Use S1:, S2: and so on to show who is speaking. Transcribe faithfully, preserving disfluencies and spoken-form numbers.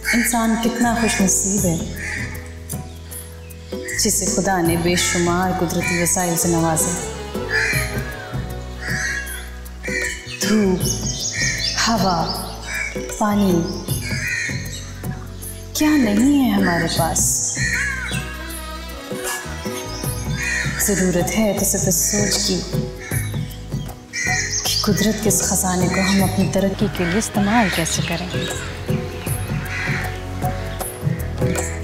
S1: इंसान कितना खुशनसीब है जिसे खुदा ने बेशुमार कुदरती वसाइल से नवाजा। धूप, हवा, पानी, क्या नहीं है हमारे पास। ज़रूरत है तो सिर्फ इस सोच की कि कुदरत के इस खजाने को हम अपनी तरक्की के लिए इस्तेमाल कैसे करें।